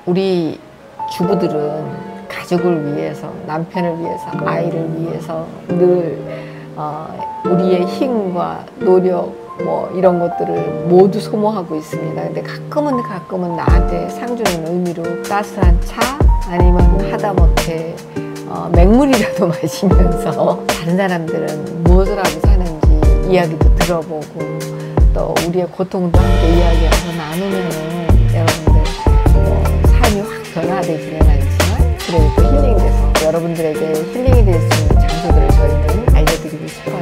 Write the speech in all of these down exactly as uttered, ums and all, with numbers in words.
우리 주부들은 가족을 위해서, 남편을 위해서, 아이를 위해서 늘 어, 우리의 힘과 노력 뭐 이런 것들을 모두 소모하고 있습니다. 근데 가끔은 가끔은 나한테 상 주는 의미로 따스한 차 아니면 하다못해 어, 맹물이라도 마시면서 다른 사람들은 무엇을 하고 사는지 이야기도 들어보고 또 우리의 고통도 함께 이야기하고 나누면은 여러분들 뭐 삶이 확 변화되지는 않지만 그래도 또 힐링돼서 여러분들에게 힐링이 될 수 있는 장소들을 저희는 알려드리고 싶어요.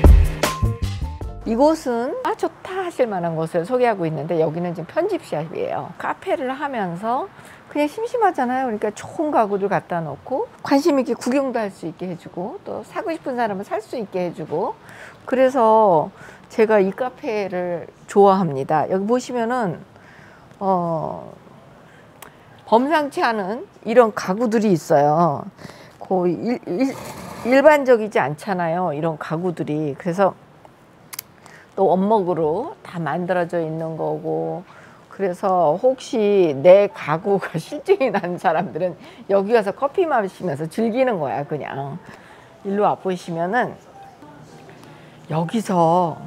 이곳은 아 좋다 하실 만한 곳을 소개하고 있는데 여기는 지금 편집샵이에요. 카페를 하면서 그냥 심심하잖아요. 그러니까 좋은 가구들 갖다 놓고 관심 있게 구경도 할 수 있게 해주고 또 사고 싶은 사람은 살 수 있게 해주고 그래서 제가 이 카페를 좋아합니다. 여기 보시면은 어, 범상치 않은 이런 가구들이 있어요. 거의 일, 일, 일반적이지 않잖아요. 이런 가구들이. 그래서 또 원목으로 다 만들어져 있는 거고 그래서 혹시 내 가구가 실증이 나는 사람들은 여기 가서 커피 마시면서 즐기는 거야. 그냥 일로 와 보시면은 여기서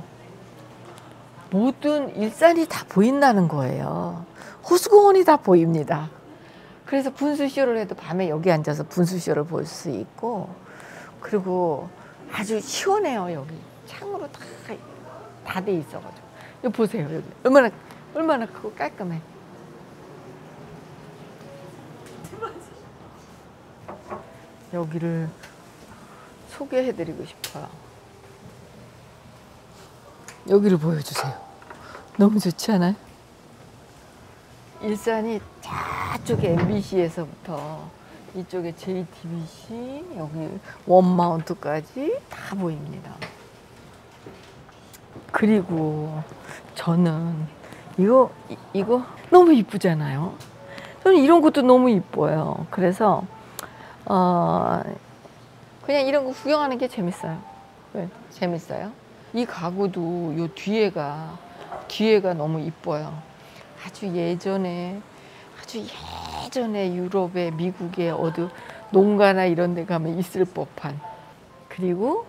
모든 일산이 다 보인다는 거예요. 호수공원이 다 보입니다. 그래서 분수쇼를 해도 밤에 여기 앉아서 분수쇼를 볼 수 있고 그리고 아주 시원해요. 여기 창으로 다 다 돼 있어가지고 여기 보세요. 여기 얼마나 얼마나 크고 깔끔해. 여기를 소개해드리고 싶어요. 여기를 보여주세요. 너무 좋지 않아요? 일산이 저쪽에 엠비씨에서부터 이쪽에 제이티비씨 여기 원마운트까지 다 보입니다. 그리고 저는 이거 이, 이거 너무 이쁘잖아요. 저는 이런 것도 너무 이뻐요. 그래서 어, 그냥 이런 거 구경하는 게 재밌어요. 왜? 재밌어요. 이 가구도 요 뒤에가 뒤에가 너무 이뻐요. 아주 예전에 아주 예전에 유럽에 미국에 어디 농가나 이런 데 가면 있을 법한 그리고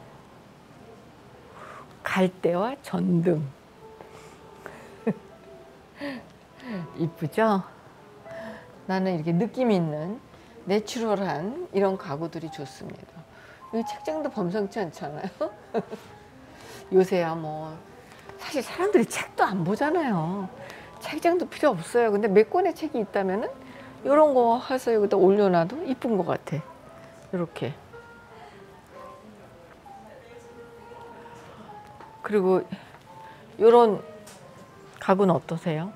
갈대와 전등 이쁘죠? 나는 이렇게 느낌 있는 내추럴한 이런 가구들이 좋습니다. 이 책장도 범상치 않잖아요. 요새야 뭐 사실 사람들이 책도 안 보잖아요. 책장도 필요 없어요. 근데 몇 권의 책이 있다면은 이런 거 해서 여기다 올려놔도 이쁜 것 같아. 이렇게. 그리고 이런 가구는 어떠세요?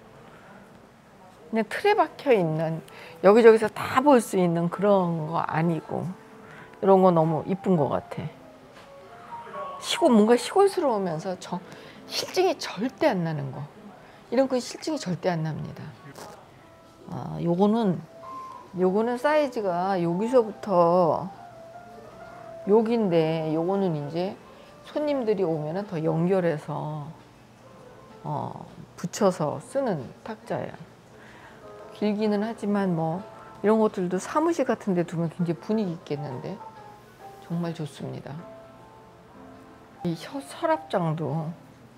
그냥 틀에 박혀 있는 여기저기서 다 볼 수 있는 그런 거 아니고 이런 거 너무 이쁜 것 같아. 시골 뭔가 시골스러우면서 저 실증이 절대 안 나는 거. 이런 거 실증이 절대 안 납니다. 아, 요거는 요거는 사이즈가 여기서부터 여기인데 요거는 이제 손님들이 오면은 더 연결해서 어, 붙여서 쓰는 탁자예요. 길기는 하지만 뭐 이런 것들도 사무실 같은 데 두면 굉장히 분위기 있겠는데 정말 좋습니다. 이 서랍장도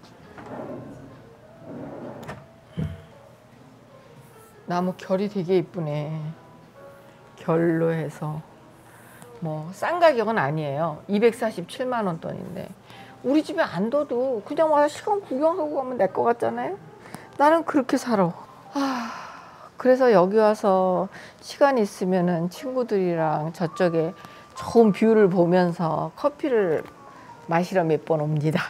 나무 결이 되게 이쁘네. 결로 해서 뭐 싼 가격은 아니에요. 이백사십칠만 원 돈인데 우리 집에 안 둬도 그냥 와서 시간 구경하고 가면 될 것 같잖아요. 나는 그렇게 살아. 아, 그래서 여기 와서 시간 있으면은 친구들이랑 저쪽에 좋은 뷰를 보면서 커피를 마시러 몇 번 옵니다.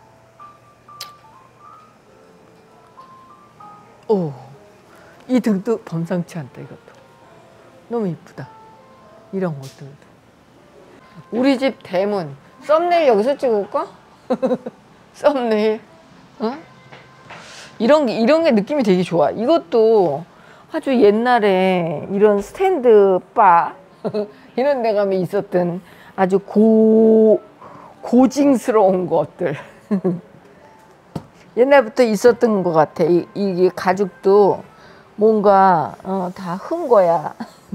오, 이 등도 범상치 않다. 이것도 너무 이쁘다. 이런 것들도. 우리 집 대문 썸네일 여기서 찍을까? 썸네일 어? 이런 게 이런 게 느낌이 되게 좋아. 이것도 아주 옛날에 이런 스탠드 바 이런 데 가면 있었던 아주 고 고징스러운 것들 옛날부터 있었던 것 같아. 이, 이게 가죽도 뭔가 어, 다 큰 거야.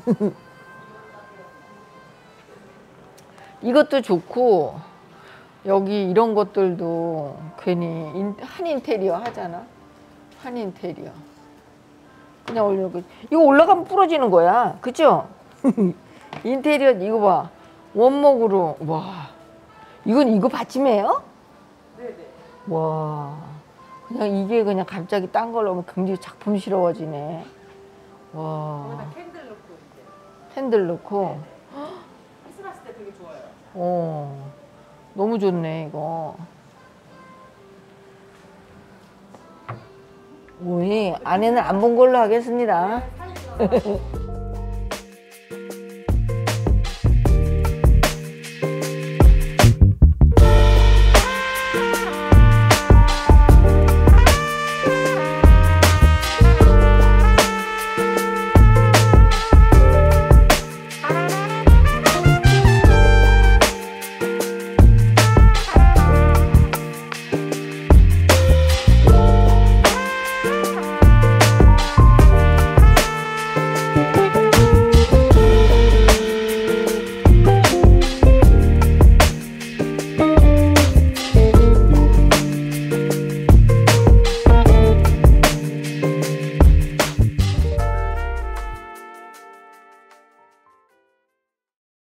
이것도 좋고 여기 이런 것들도 괜히 인, 한 인테리어 하잖아. 한 인테리어. 그냥 올려고. 이거 올라가면 부러지는 거야. 그죠? 인테리어 이거 봐. 원목으로. 와. 이건 이거 받침이에요? 네네. 와. 그냥 이게 그냥 갑자기 딴 걸로 하면 굉장히 작품스러워지네. 와. 거기다 캔들 넣고 이제. 핸들 넣고. 크리스마스 때 되게 좋아요. 어. 너무 좋네, 이거. 우리 안에는 안 본 걸로 하겠습니다. 네, 사진 넣어서.